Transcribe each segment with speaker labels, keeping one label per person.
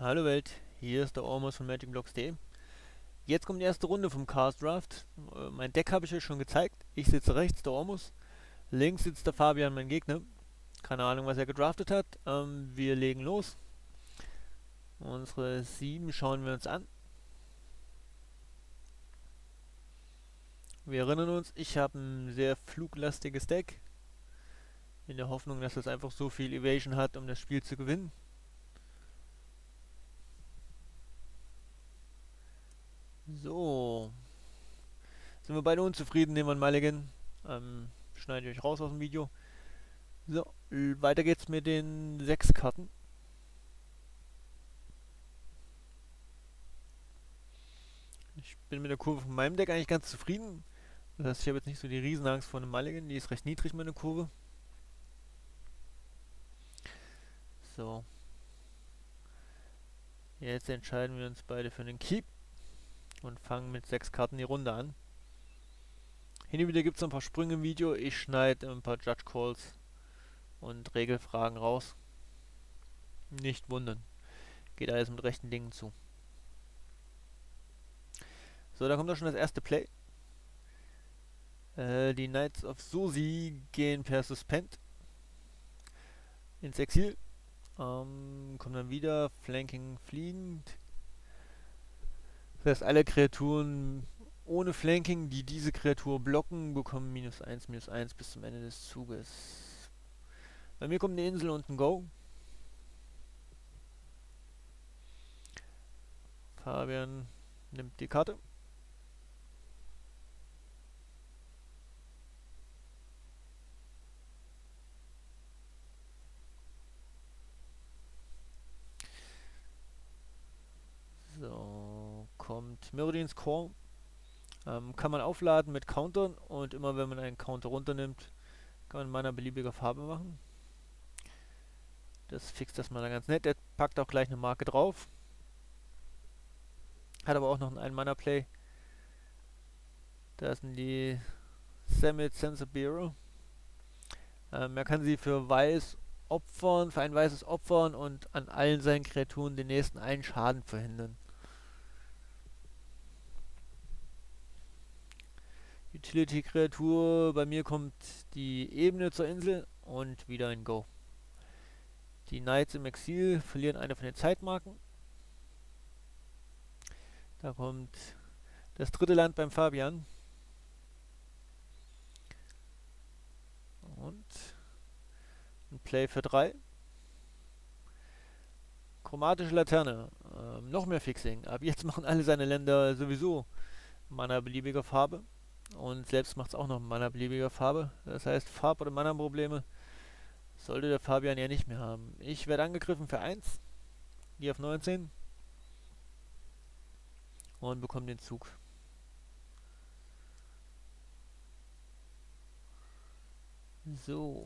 Speaker 1: Hallo Welt, hier ist der Ormus von MagicBlocks.de. Jetzt kommt die erste Runde vom Cast Draft. Mein Deck habe ich euch schon gezeigt. Ich sitze rechts, der Ormus. Links sitzt der Fabian, mein Gegner. Keine Ahnung, was er gedraftet hat. Wir legen los. Unsere 7 schauen wir uns an. Wir erinnern uns, ich habe ein sehr fluglastiges Deck. In der Hoffnung, dass es einfach so viel Evasion hat, um das Spiel zu gewinnen. So. Sind wir beide unzufrieden, nehmen wir einen Mulligan. Schneide ich euch raus aus dem Video. So, weiter geht's mit den 6 Karten. Ich bin mit der Kurve von meinem Deck eigentlich ganz zufrieden. Das heißt, ich habe jetzt nicht so die Riesenangst vor einem Mulligan. Die ist recht niedrig, meine Kurve. So. Jetzt entscheiden wir uns beide für einen Keep. Und fangen mit 6 Karten die Runde an. Hin und wieder gibt es ein paar Sprünge im Video. Ich schneide ein paar Judge Calls und Regelfragen raus. Nicht wundern. Geht alles mit rechten Dingen zu. So, da kommt auch schon das erste Play. Die Knights of Susi gehen per Suspend ins Exil. Kommen dann wieder, Flanking fliegend. Das heißt, alle Kreaturen ohne Flanking, die diese Kreatur blocken, bekommen -1/-1 bis zum Ende des Zuges. Bei mir kommt eine Insel und ein Go. Fabian nimmt die Karte. So, kommt Myrddin's Call. Kann man aufladen mit Countern und immer wenn man einen Counter runternimmt, kann man Mana beliebiger Farbe machen. Das fixt das mal ganz nett. Der packt auch gleich eine Marke drauf. Hat aber auch noch einen Mana-Play. Da sind die Samit Sensabiro. Er kann sie für weiß opfern, für ein weißes opfern und an allen seinen Kreaturen den nächsten einen Schaden verhindern. Utility-Kreatur, bei mir kommt die Ebene zur Insel und wieder ein Go. Die Knights im Exil verlieren eine von den Zeitmarken. Da kommt das dritte Land beim Fabian. Und ein Play für 3. Chromatische Laterne. Noch mehr Fixing. Ab jetzt machen alle seine Länder sowieso Mana beliebiger Farbe. Und selbst macht es auch noch Mana beliebiger Farbe. Das heißt, Farb- oder Mana-Probleme sollte der Fabian ja nicht mehr haben. Ich werde angegriffen für 1. Die auf 19. Und bekomme den Zug. So.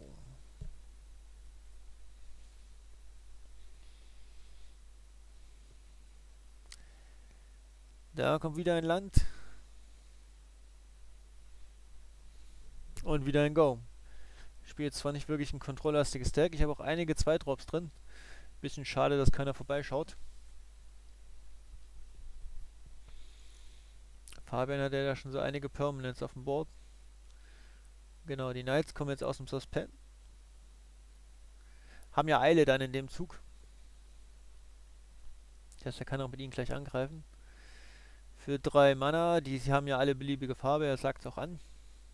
Speaker 1: Da kommt wieder ein Land. Und wieder ein Go. Ich spiele jetzt zwar nicht wirklich ein kontrolllastiges Deck, ich habe auch einige 2-Drops drin. Bisschen schade, dass keiner vorbeischaut. Fabian hat ja da schon so einige Permanents auf dem Board. Genau, die Knights kommen jetzt aus dem Suspend. Haben ja Eile dann in dem Zug. Das heißt, er kann auch mit ihnen gleich angreifen. Für 3 Mana, die sie haben ja alle beliebige Farbe, er sagt es auch an.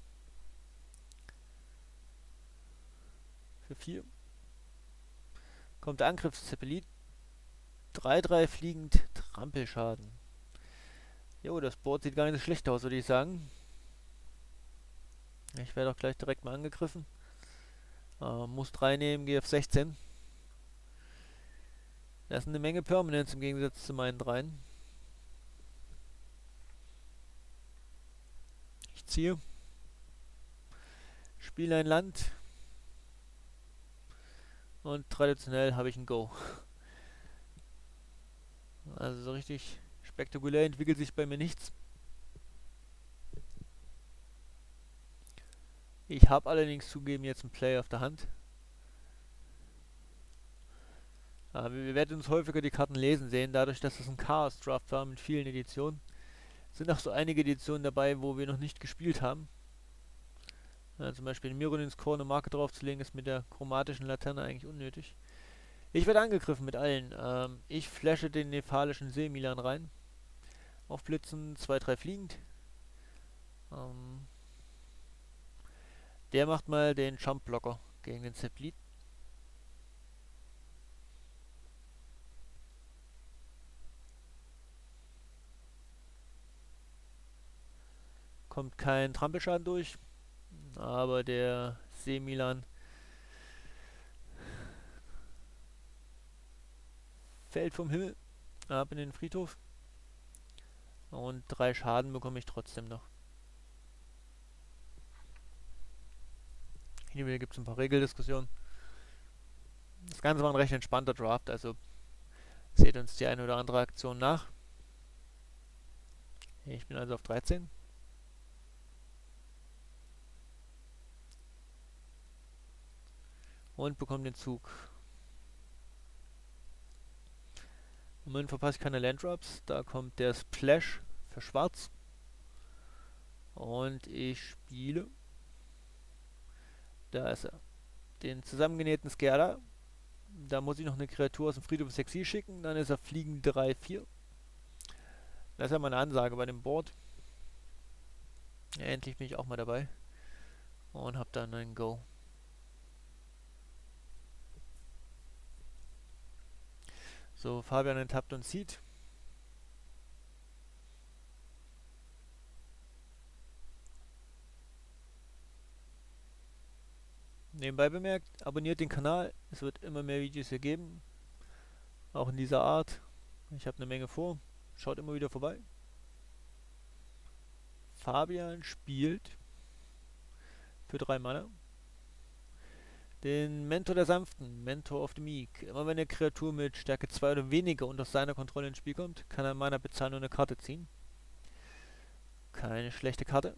Speaker 1: Für 4 kommt der Angriffszeppelin. 3/3 fliegend, Trampelschaden. Jo, das Board sieht gar nicht so schlecht aus, würde ich sagen. Ich werde auch gleich direkt mal angegriffen. Muss 3 nehmen, gehe auf 16. Das sind eine Menge Permanents im Gegensatz zu meinen 3. Ich ziehe. Spiele ein Land. Und traditionell habe ich ein Go. Also so richtig spektakulär entwickelt sich bei mir nichts. Ich habe allerdings zugegeben jetzt ein Play auf der Hand. Wir werden uns häufiger die Karten lesen sehen, dadurch, dass es ein Chaos Draft war mit vielen Editionen. Sind auch so einige Editionen dabei, wo wir noch nicht gespielt haben. Zum Beispiel in Mirrodins Core eine Marke draufzulegen, ist mit der chromatischen Laterne eigentlich unnötig. Ich werde angegriffen mit allen. Ich flashe den nephalischen Seemilan rein. Aufblitzen, 2-3 fliegend. Der macht mal den Jump-Blocker gegen den Zeplit. Kommt kein Trampelschaden durch, aber der Seemilan fällt vom Himmel ab in den Friedhof. Und 3 Schaden bekomme ich trotzdem noch. Hier gibt es ein paar Regeldiskussionen. Das Ganze war ein recht entspannter Draft, also seht uns die eine oder andere Aktion nach. Ich bin also auf 13. Und bekomme den Zug. Im Moment verpasse ich keine Landdrops. Da kommt der Splash für schwarz. Und ich spiele. Da ist er. Den zusammengenähten Skerda. Da muss ich noch eine Kreatur aus dem Friedhof ins Exil schicken. Dann ist er Fliegen 3-4. Das ist ja meine Ansage bei dem Board. Ja, endlich bin ich auch mal dabei. Und hab dann ein Go. So, Fabian enttappt und zieht. Nebenbei bemerkt, abonniert den Kanal. Es wird immer mehr Videos hier geben. Auch in dieser Art. Ich habe eine Menge vor. Schaut immer wieder vorbei. Fabian spielt für 3 Mana den Mentor der Sanften, Mentor of the Meek. Immer wenn eine Kreatur mit Stärke 2 oder weniger unter seiner Kontrolle ins Spiel kommt, kann er Mana bezahlen und eine Karte ziehen. Keine schlechte Karte.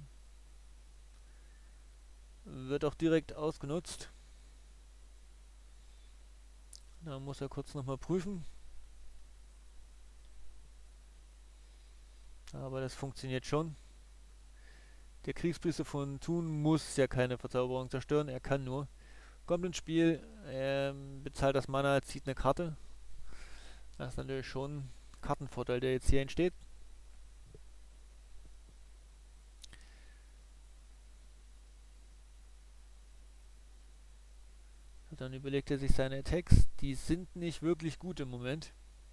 Speaker 1: Wird auch direkt ausgenutzt. Da muss er kurz nochmal prüfen. Aber das funktioniert schon. Der Kriegspriester von Thun muss ja keine Verzauberung zerstören, er kann nur. Kommt ins Spiel, bezahlt das Mana, zieht eine Karte. Das ist natürlich schon ein Kartenvorteil, der jetzt hier entsteht. Dann überlegt er sich seine Attacks. Die sind nicht wirklich gut im Moment.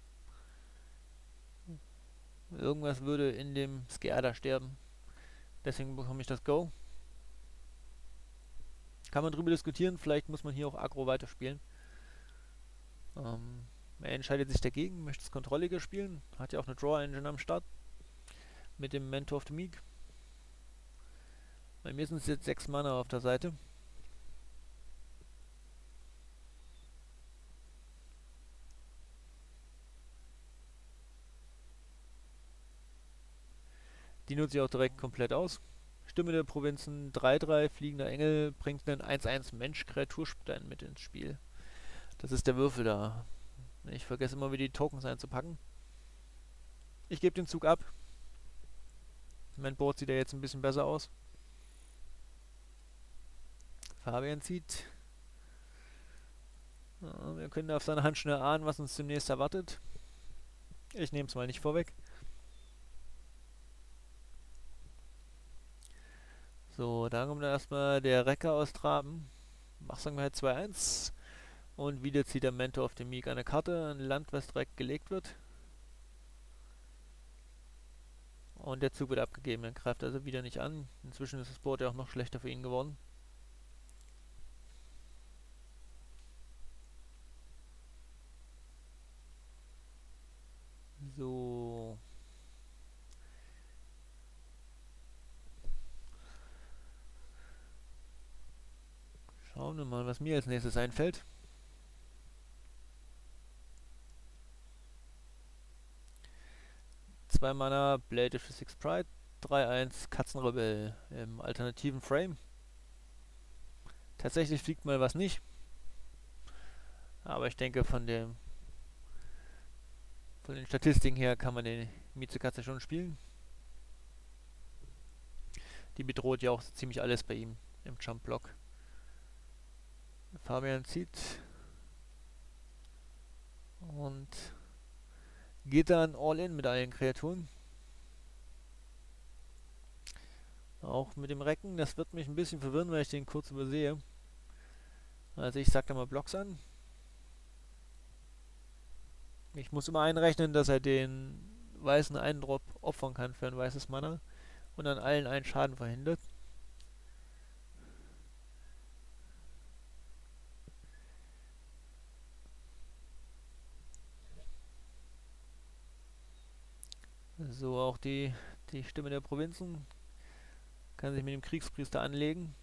Speaker 1: Irgendwas würde in dem Skerda sterben. Deswegen bekomme ich das Go. Kann man drüber diskutieren, vielleicht muss man hier auch Aggro weiterspielen. Er entscheidet sich dagegen, möchte es kontrolliger spielen. Hat ja auch eine Draw-Engine am Start. Mit dem Mentor of the Meek. Bei mir sind es jetzt 6 Mana auf der Seite. Die nutze ich auch direkt komplett aus. Stimme der Provinzen 3-3, fliegender Engel, bringt einen 1-1 Mensch-Kreaturstein mit ins Spiel. Das ist der Würfel da. Ich vergesse immer wieder die Tokens einzupacken. Ich gebe den Zug ab. Mein Board sieht ja jetzt ein bisschen besser aus. Fabian zieht. Ja, wir können auf seiner Hand schnell ahnen, was uns demnächst erwartet. Ich nehme es mal nicht vorweg. So, dann kommt erstmal der Recker aus Traben. Sagen wir halt 2-1. Und wieder zieht der Mentor auf den Meek eine Karte, ein Land, was direkt gelegt wird. Und der Zug wird abgegeben, er greift also wieder nicht an. Inzwischen ist das Board ja auch noch schlechter für ihn geworden. So. Schauen wir mal, was mir als nächstes einfällt. Zwei Mana, Blade of the Six Pride, 3-1, Katzenrebell im alternativen Frame. Tatsächlich fliegt mal was nicht. Aber ich denke, von den Statistiken her kann man den Mizekatze schon spielen. Die bedroht ja auch so ziemlich alles bei ihm im Jump-Block. Fabian zieht und geht dann all in mit allen Kreaturen. Auch mit dem Recken, das wird mich ein bisschen verwirren, weil ich den kurz übersehe. Also ich sag da mal Blocks an. Ich muss immer einrechnen, dass er den weißen Eindrop opfern kann für ein weißes Mana und an allen einen Schaden verhindert. So auch die Stimme der Provinzen. Kann sich mit dem Kriegspriester anlegen.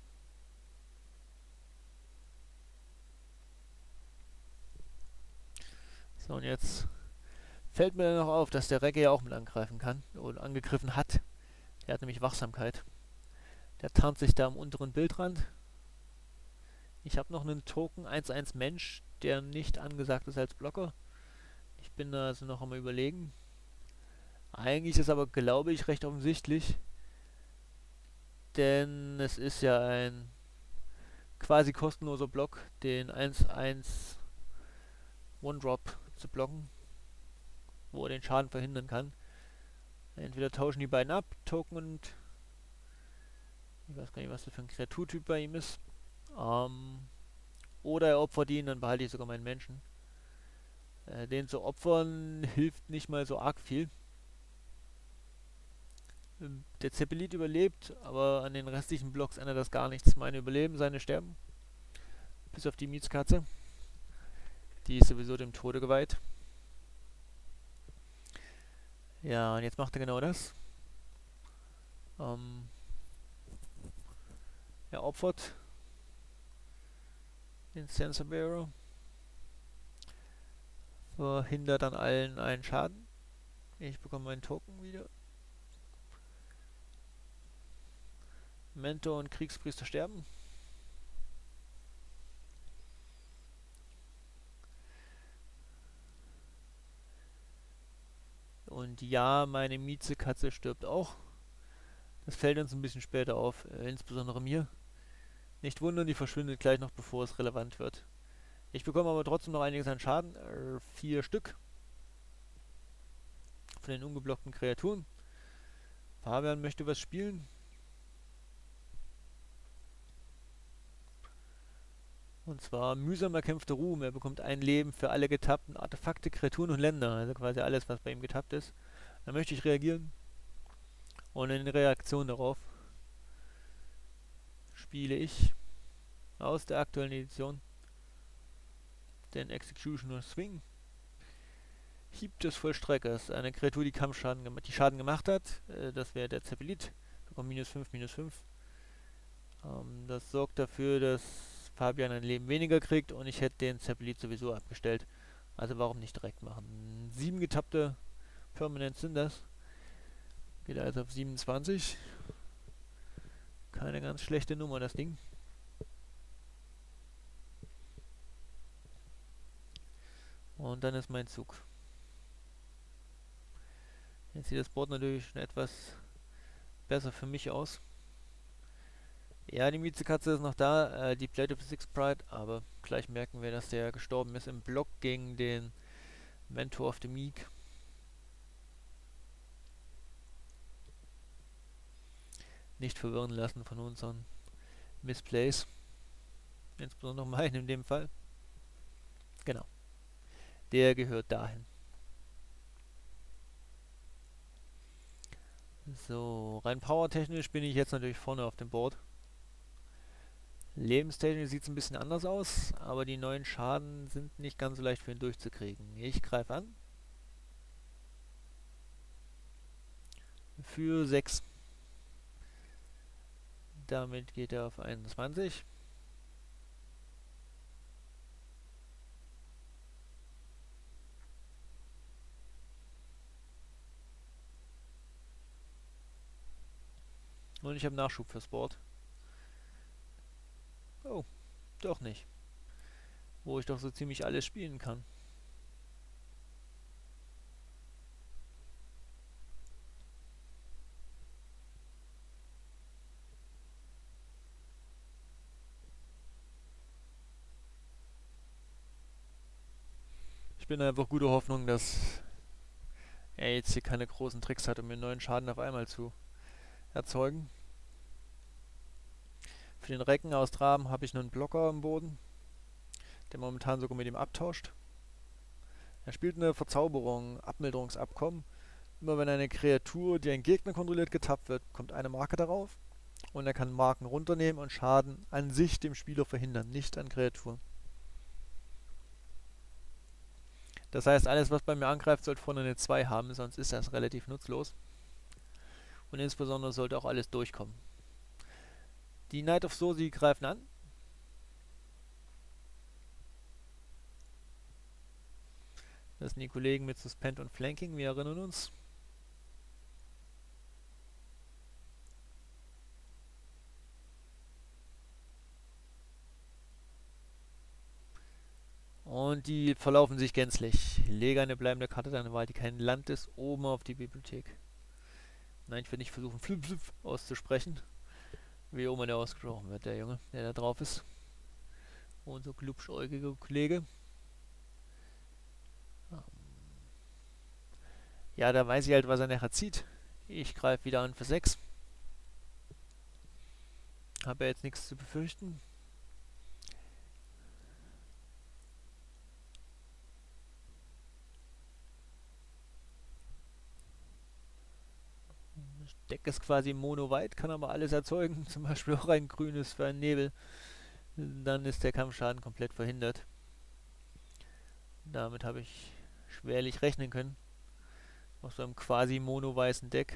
Speaker 1: So, und jetzt fällt mir noch auf, dass der Regge ja auch mit angreifen kann oder angegriffen hat. Der hat nämlich Wachsamkeit. Der tarnt sich da am unteren Bildrand. Ich habe noch einen Token 1-1 Mensch, der nicht angesagt ist als Blocker. Ich bin da also noch am Überlegen. Eigentlich ist aber, glaube ich, recht offensichtlich, denn es ist ja ein quasi kostenloser Block, den 1-1 One-Drop zu blocken, wo er den Schaden verhindern kann. Entweder tauschen die beiden ab, Token und ich weiß gar nicht, was das für ein Kreaturtyp bei ihm ist. Oder er opfert ihn, dann behalte ich sogar meinen Menschen. Den zu opfern hilft nicht mal so arg viel. Der Zeppelit überlebt, aber an den restlichen Blocks ändert das gar nichts. Meine überleben, seine sterben. Bis auf die Mietskatze. Die ist sowieso dem Tode geweiht. Ja, und jetzt macht er genau das. Er opfert den Sensor Bearer. Verhindert an allen einen Schaden. Ich bekomme meinen Token wieder. Mentor und Kriegspriester sterben. Und ja, meine Miezekatze stirbt auch. Das fällt uns ein bisschen später auf, insbesondere mir. Nicht wundern, die verschwindet gleich noch, bevor es relevant wird. Ich bekomme aber trotzdem noch einiges an Schaden. 4 Stück. Von den ungeblockten Kreaturen. Fabian möchte was spielen. Und zwar mühsam erkämpfter Ruhm. Er bekommt ein Leben für alle getappten Artefakte, Kreaturen und Länder. Also quasi alles, was bei ihm getappt ist. Da möchte ich reagieren. Und in Reaktion darauf spiele ich aus der aktuellen Edition den Executioner Swing. Hieb des Vollstreckers. Eine Kreatur, die Schaden gemacht hat. Das wäre der Zeppelit. Bekommt -5, -5. Das sorgt dafür, dass Fabian ein Leben weniger kriegt und ich hätte den Zeppelit sowieso abgestellt. Also warum nicht direkt machen? 7 getappte Permanents sind das. Geht also auf 27. Keine ganz schlechte Nummer, das Ding. Und dann ist mein Zug. Jetzt sieht das Board natürlich schon etwas besser für mich aus. Ja, die Miezekatze ist noch da, die Blade of the Six Pride, aber gleich merken wir, dass der gestorben ist im Block gegen den Mentor of the Meek. Nicht verwirren lassen von unseren Missplays. Insbesondere meinen in dem Fall. Genau. Der gehört dahin. So, rein powertechnisch bin ich jetzt natürlich vorne auf dem Board. Lebenstechnisch sieht es ein bisschen anders aus, aber die neuen Schaden sind nicht ganz so leicht für ihn durchzukriegen. Ich greife an. Für 6. Damit geht er auf 21. Und ich habe Nachschub fürs Board. Oh, doch nicht. wo ich doch so ziemlich alles spielen kann. Ich bin einfach guter Hoffnung, dass er jetzt hier keine großen Tricks hat, um mir 9 Schaden auf einmal zu erzeugen. Für den Recken aus Traben habe ich einen Blocker am Boden, der momentan sogar mit ihm abtauscht. Er spielt eine Verzauberung, Abmilderungsabkommen. Immer wenn eine Kreatur, die einen Gegner kontrolliert, getappt wird, kommt eine Marke darauf. Und er kann Marken runternehmen und Schaden an sich dem Spieler verhindern, nicht an Kreaturen. Das heißt, alles, was bei mir angreift, sollte vorne eine 2 haben, sonst ist das relativ nutzlos. Und insbesondere sollte auch alles durchkommen. Die Knight of Sosi greifen an. Das sind die Kollegen mit Suspend und Flanking, wir erinnern uns. Und die verlaufen sich gänzlich. Lege eine bleibende Karte deiner Wahl, die kein Land ist, oben auf die Bibliothek. Nein, ich will nicht versuchen, flip, flip auszusprechen. Wie immer der ausgesprochen wird, der Junge, der da drauf ist. Unser glubschäugiger Kollege. Ja, da weiß ich halt, was er nachher zieht. Ich greife wieder an für 6. Habe ja jetzt nichts zu befürchten. Das Deck ist quasi mono-white, kann aber alles erzeugen. Zum Beispiel auch ein grünes für einen Nebel. Dann ist der Kampfschaden komplett verhindert. Damit habe ich schwerlich rechnen können. Auf so einem quasi mono-weißen Deck.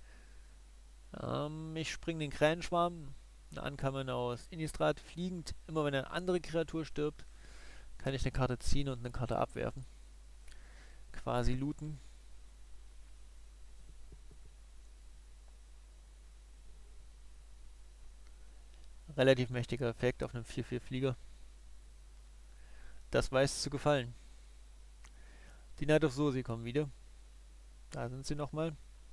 Speaker 1: Ich springe den Krähenschwarm. Eine Ankamen aus Innistrad fliegend. Immer wenn eine andere Kreatur stirbt, kann ich eine Karte ziehen und eine Karte abwerfen. Quasi looten. Relativ mächtiger Effekt auf einem 4-4 Flieger. Das weiß zu gefallen. Die Knight of Sosi kommen wieder. Da sind sie nochmal.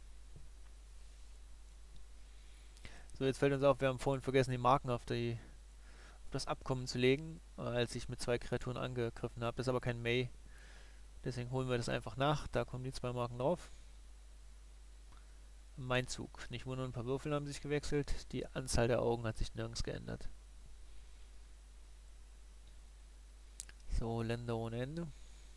Speaker 1: So, jetzt fällt uns auf, wir haben vorhin vergessen, die Marken auf das Abkommen zu legen, als ich mit 2 Kreaturen angegriffen habe. Das ist aber kein May. Deswegen holen wir das einfach nach. Da kommen die 2 Marken drauf. Mein Zug. Nicht wundern, ein paar Würfel haben sich gewechselt. Die Anzahl der Augen hat sich nirgends geändert. So, Länder ohne Ende.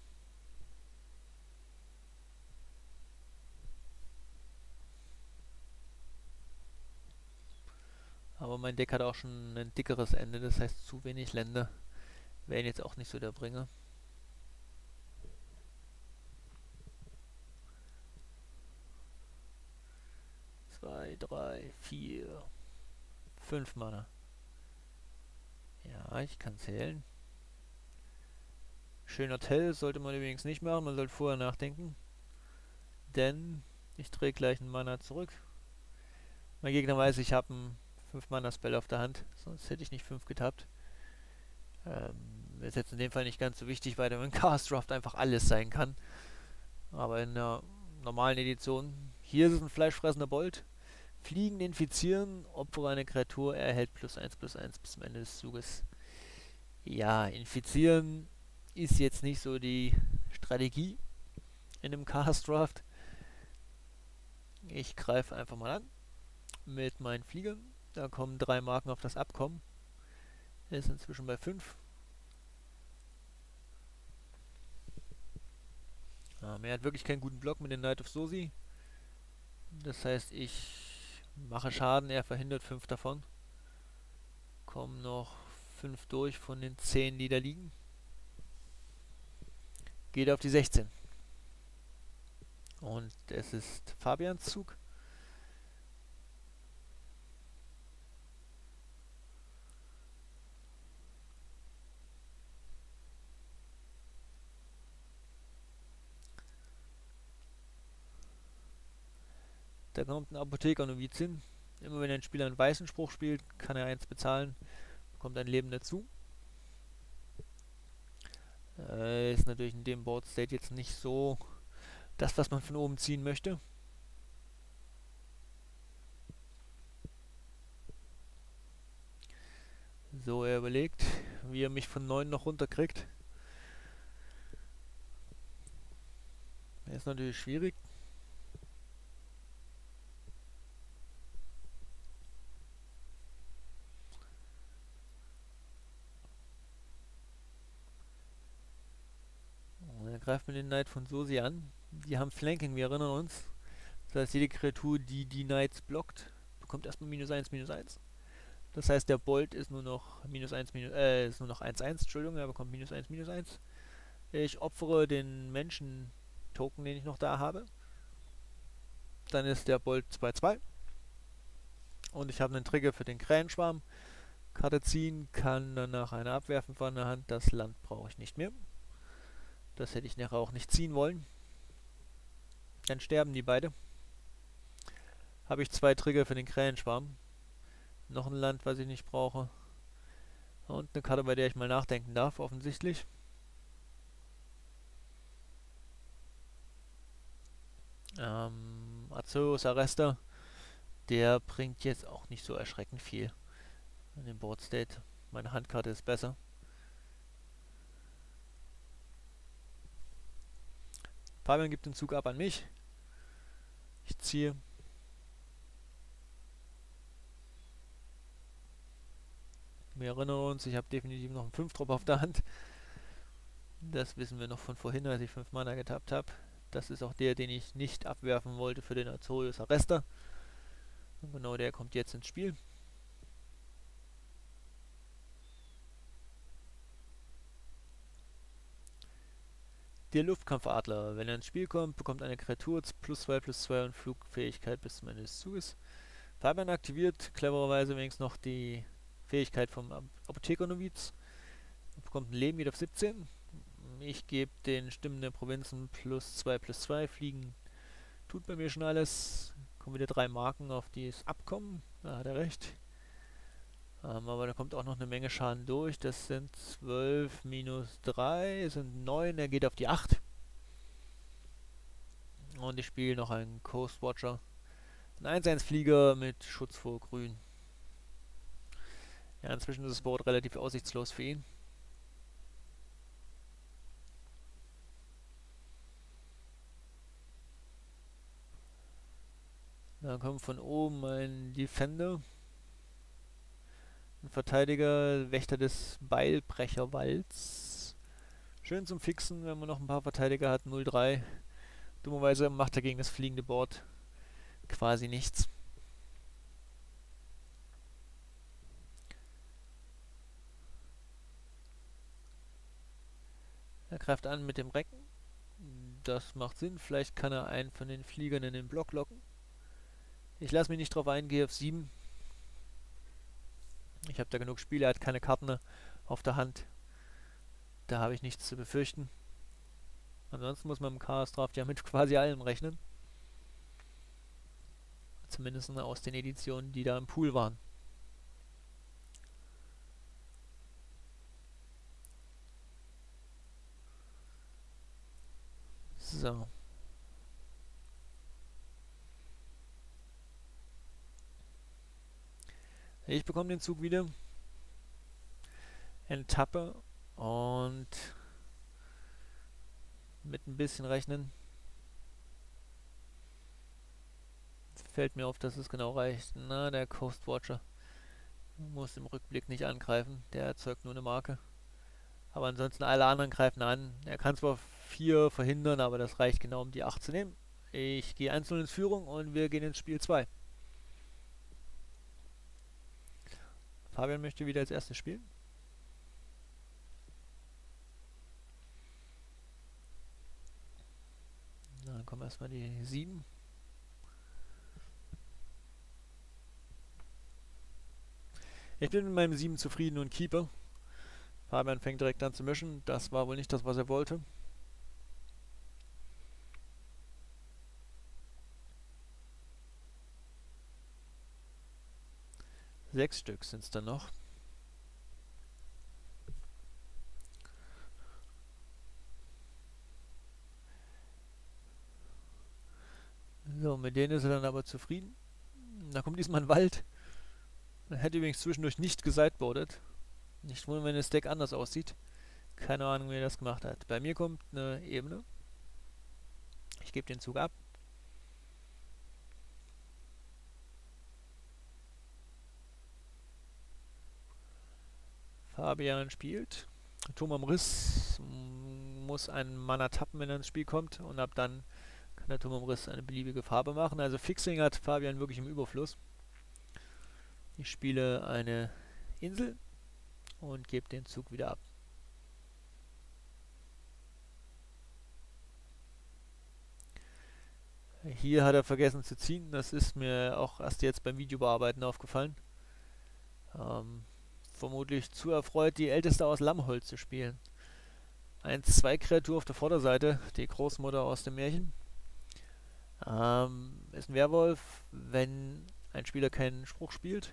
Speaker 1: Aber mein Deck hat auch schon ein dickeres Ende, das heißt zu wenig Länder wären jetzt auch nicht so der Bringer. 2, 3, 4, 5 Mana. Ja, ich kann zählen. Schöner Tell sollte man übrigens nicht machen, man sollte vorher nachdenken. Denn ich drehe gleich einen Mana zurück. Mein Gegner weiß, ich habe einen 5 Mana Spell auf der Hand, sonst hätte ich nicht 5 getappt. Ist jetzt in dem Fall nicht ganz so wichtig, weil der im Cast Draft einfach alles sein kann. Aber in der normalen Edition, hier ist es ein fleischfressender Bolt. Fliegen, infizieren, opfere eine Kreatur, er erhält +1/+1 bis zum Ende des Zuges. Ja, infizieren ist jetzt nicht so die Strategie in einem Cast Draft. Ich greife einfach mal an mit meinen Fliegern. Da kommen 3 Marken auf das Abkommen. Er ist inzwischen bei 5. Er hat wirklich keinen guten Block mit den Knight of Sosi. Das heißt, ich mache Schaden, er verhindert 5 davon. Kommen noch 5 durch von den 10, die da liegen. Geht auf die 16. Und es ist Fabians Zug. Da kommt ein Apotheker-Novizin. Immer wenn ein Spieler einen weißen Spruch spielt, kann er 1 bezahlen, bekommt ein Leben dazu. Ist natürlich in dem Board State jetzt nicht so das, was man von oben ziehen möchte. So, er überlegt, wie er mich von 9 noch runterkriegt. Ist natürlich schwierig. Und dann greift man den Knight von Susi an. Die haben Flanking, wir erinnern uns. Das heißt, jede Kreatur, die die Knights blockt, bekommt erstmal -1, -1. Das heißt, der Bolt ist nur noch -1, ist nur noch 1-1, Entschuldigung, er bekommt -1, -1. Ich opfere den Menschen-Token, den ich noch da habe. Dann ist der Bolt 2-2. Und ich habe einen Trigger für den Krähenschwarm. Karte ziehen, kann danach eine abwerfen von der Hand. Das Land brauche ich nicht mehr. Das hätte ich nachher auch nicht ziehen wollen. Dann sterben die beide. Habe ich 2 Trigger für den Krähenschwarm. Noch ein Land, was ich nicht brauche. Und eine Karte, bei der ich mal nachdenken darf, offensichtlich. Azoros Arrester. Der bringt jetzt auch nicht so erschreckend viel in dem Board State. Meine Handkarte ist besser. Fabian gibt den Zug ab an mich. Ich ziehe. Wir erinnern uns, ich habe definitiv noch einen 5-Drop auf der Hand. Das wissen wir noch von vorhin, als ich 5 Mana getappt habe. Das ist auch der, den ich nicht abwerfen wollte für den Azorius Arrester. Und genau der kommt jetzt ins Spiel. Der Luftkampfadler. Wenn er ins Spiel kommt, bekommt eine Kreatur +2/+2 und Flugfähigkeit bis zum Ende des Zuges. Fabian aktiviert clevererweise wenigstens noch die Fähigkeit vom Apothekernoviz. Bekommt ein Leben wieder auf 17. Ich gebe den Stimmen der Provinzen +2/+2. Fliegen tut bei mir schon alles. Kommen wieder 3 Marken auf dieses Abkommen. Da hat er recht. Aber da kommt auch noch eine Menge Schaden durch. Das sind 12 minus 3, sind 9. Er geht auf die 8. Und ich spiele noch einen Coast Watcher. Ein 1-1-Flieger mit Schutz vor Grün. Ja, inzwischen ist das Board relativ aussichtslos für ihn. Dann kommt von oben ein Defender. Ein Verteidiger, Wächter des Beilbrecherwalds. Schön zum Fixen, wenn man noch ein paar Verteidiger hat. 0-3. Dummerweise macht er gegen das fliegende Board quasi nichts. Er greift an mit dem Recken. Das macht Sinn. Vielleicht kann er einen von den Fliegern in den Block locken. Ich lasse mich nicht drauf ein, gehe auf 7. Ich habe da genug Spiele, er hat keine Karten auf der Hand. Da habe ich nichts zu befürchten. Ansonsten muss man im Chaos Draft ja mit quasi allem rechnen. Zumindest aus den Editionen, die da im Pool waren. So. Ich bekomme den Zug wieder. Enttappe und mit ein bisschen Rechnen fällt mir auf, dass es genau reicht. Na, der Coast Watcher muss im Rückblick nicht angreifen. Der erzeugt nur eine Marke. Aber ansonsten alle anderen greifen an. Er kann zwar 4 verhindern, aber das reicht genau, um die 8 zu nehmen. Ich gehe einzeln ins Führung und wir gehen ins Spiel 2. Fabian möchte wieder als erstes spielen. Dann kommen erstmal die 7. Ich bin mit meinem 7 zufrieden und Keeper. Fabian fängt direkt an zu mischen. Das war wohl nicht das, was er wollte. 6 Stück sind es dann noch. So, mit denen ist er dann aber zufrieden. Da kommt diesmal ein Wald. Er hätte übrigens zwischendurch nicht gesideboardet. Nicht wundern, wenn das Deck anders aussieht. Keine Ahnung, wie er das gemacht hat. Bei mir kommt eine Ebene. Ich gebe den Zug ab. Fabian spielt. Turm am Riss muss einen Mana tappen, wenn er ins Spiel kommt. Und ab dann kann der Turm am Riss eine beliebige Farbe machen. Also Fixing hat Fabian wirklich im Überfluss. Ich spiele eine Insel und gebe den Zug wieder ab. Hier hat er vergessen zu ziehen. Das ist mir auch erst jetzt beim Videobearbeiten aufgefallen. Vermutlich zu erfreut, die Älteste aus Lammholz zu spielen. 1-2 Kreatur auf der Vorderseite, die Großmutter aus dem Märchen. Ist ein Werwolf, wenn ein Spieler keinen Spruch spielt.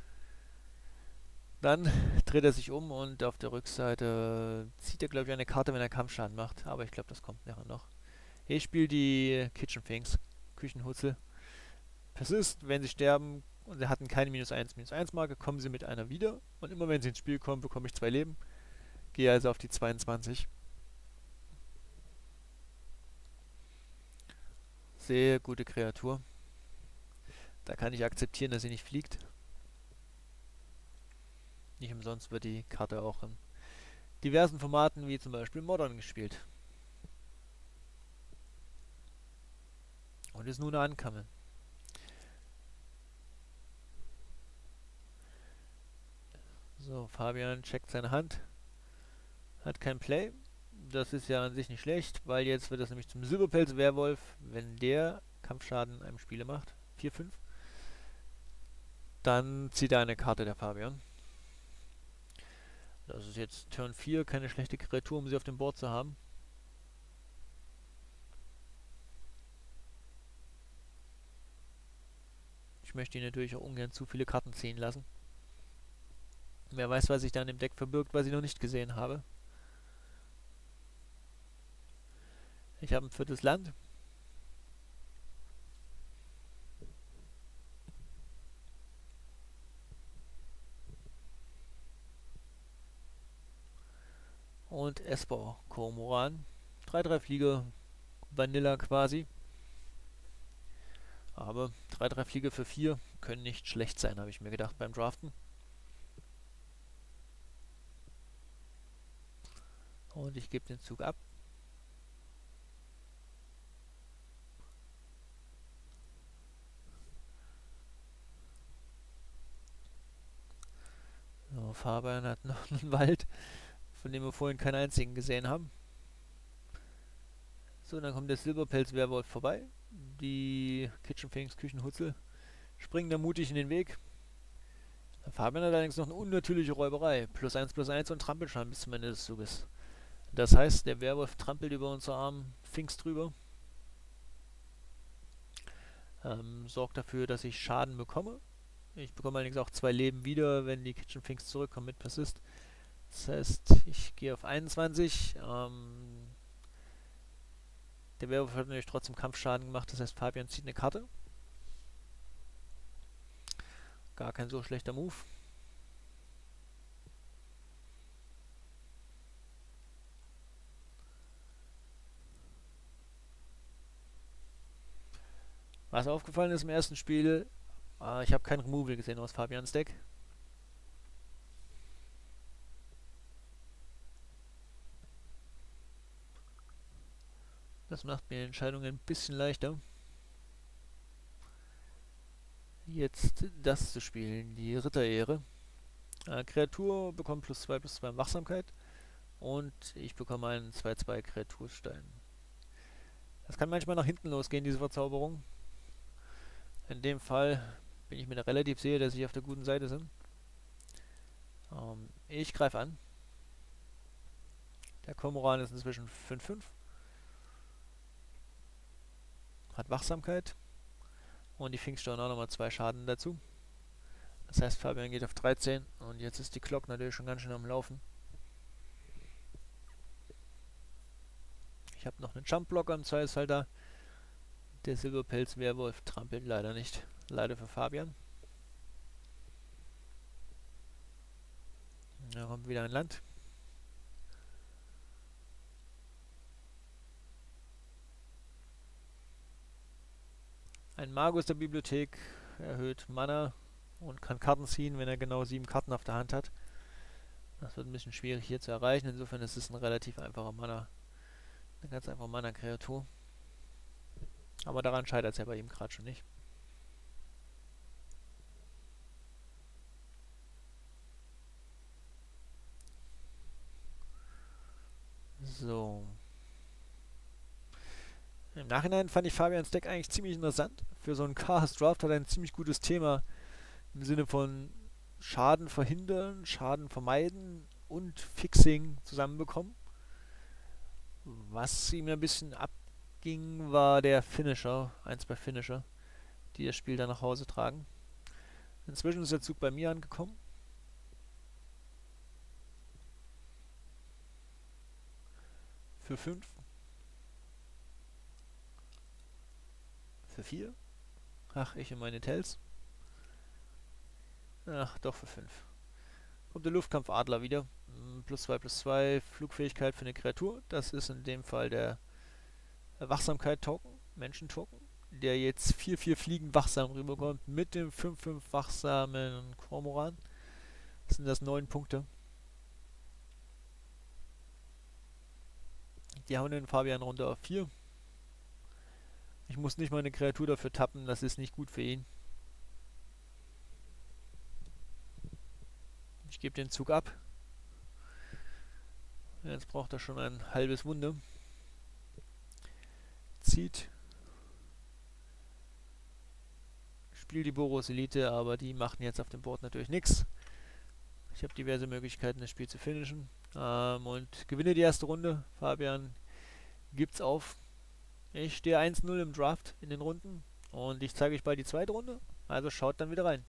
Speaker 1: Dann dreht er sich um und auf der Rückseite zieht er, glaube ich, eine Karte, wenn er Kampfschaden macht. Aber ich glaube, das kommt nachher noch. Ich spiele die Kitchen Finks, Küchenhutzel. Persist, wenn sie sterben und sie hatten keine -1/-1 Marke, kommen sie mit einer wieder. Und immer wenn sie ins Spiel kommen, bekomme ich 2 Leben. Gehe also auf die 22. Sehr gute Kreatur. Da kann ich akzeptieren, dass sie nicht fliegt. Nicht umsonst wird die Karte auch in diversen Formaten wie zum Beispiel Modern gespielt. Und ist nun eine Ankammer. So, Fabian checkt seine Hand. Hat kein Play. Das ist ja an sich nicht schlecht, weil jetzt wird das nämlich zum Silberpelz-Werwolf, wenn der Kampfschaden einem Spieler macht. 4-5. Dann zieht er eine Karte, der Fabian. Das ist jetzt Turn 4, keine schlechte Kreatur, um sie auf dem Board zu haben. Ich möchte ihn natürlich auch ungern zu viele Karten ziehen lassen. Wer weiß, was sich da in dem Deck verbirgt, was ich noch nicht gesehen habe. Ich habe ein 4. Land. Und Esper Kormoran. 3-3 Flieger, Vanilla quasi. Aber 3-3 Flieger für 4 können nicht schlecht sein, habe ich mir gedacht beim Draften. Und ich gebe den Zug ab. So, Fabian hat noch einen Wald, von dem wir vorhin keinen einzigen gesehen haben. So, dann kommt der Silberpelz-Werwolf vorbei. Die Kitchen Finks Küchenhutzel springen da mutig in den Weg. Fabian hat allerdings noch eine unnatürliche Räuberei. +1/+1 und Trampelschaden bis zum Ende des Zuges. Das heißt, der Werwolf trampelt über unsere armen Finks drüber. Sorgt dafür, dass ich Schaden bekomme. Ich bekomme allerdings auch 2 Leben wieder, wenn die Kitchen Finks zurückkommen mit Persist. Das heißt, ich gehe auf 21. Der Werwolf hat natürlich trotzdem Kampfschaden gemacht, das heißt, Fabian zieht eine Karte. Gar kein so schlechter Move. Was aufgefallen ist im ersten Spiel, ich habe kein Removal gesehen aus Fabians Deck. Das macht mir die Entscheidung ein bisschen leichter. Jetzt das zu spielen, die Ritterehre. Kreatur bekommt +2/+2 Wachsamkeit und ich bekomme einen 2/2 Kreaturstein. Das kann manchmal nach hinten losgehen, diese Verzauberung. In dem Fall bin ich mir da relativ sicher, dass ich auf der guten Seite bin. Ich greife an. Der Kormoran ist inzwischen 5/5. Hat Wachsamkeit. Und die Pfingststeuern auch nochmal 2 Schaden dazu. Das heißt, Fabian geht auf 13 und jetzt ist die Glock natürlich schon ganz schön am Laufen. Ich habe noch einen Jumpblocker im Zweifelsfall da. Der Silberpelz-Werwolf trampelt leider nicht. Leider für Fabian. Da kommt wieder ein Land. Ein Magus der Bibliothek erhöht Mana und kann Karten ziehen, wenn er genau 7 Karten auf der Hand hat. Das wird ein bisschen schwierig hier zu erreichen. Insofern ist es ein relativ einfacher Mana. Eine ganz einfache Mana-Kreatur. Aber daran scheitert es ja bei ihm gerade schon nicht. So. Im Nachhinein fand ich Fabians Deck eigentlich ziemlich interessant. Für so einen Chaos Draft hat er ein ziemlich gutes Thema im Sinne von Schaden verhindern, Schaden vermeiden und Fixing zusammenbekommen. Was ihm ein bisschen abging, war der Finisher, 1-2 Finisher, die das Spiel dann nach Hause tragen. Inzwischen ist der Zug bei mir angekommen. Für 5. Für 4. Ach, ich und meine Tells. Ach, doch für 5. Kommt der Luftkampfadler wieder. +2/+2 Flugfähigkeit für eine Kreatur. Das ist in dem Fall der Wachsamkeit-Token, Menschen-Token, der jetzt 4/4 fliegend wachsam rüberkommt mit dem 5/5 wachsamen Kormoran. Das sind das 9 Punkte. Die hauen den Fabian runter auf 4. Ich muss nicht mal eine Kreatur dafür tappen, das ist nicht gut für ihn. Ich gebe den Zug ab. Jetzt braucht er schon ein halbes Wunder. Zieht. Spielt die Boros Elite, aber die machen jetzt auf dem Board natürlich nichts. Ich habe diverse Möglichkeiten, das Spiel zu finishen. Und gewinne die erste Runde. Fabian gibt's auf. Ich stehe 1-0 im Draft in den Runden. Und ich zeige euch bald die zweite Runde. Also schaut dann wieder rein.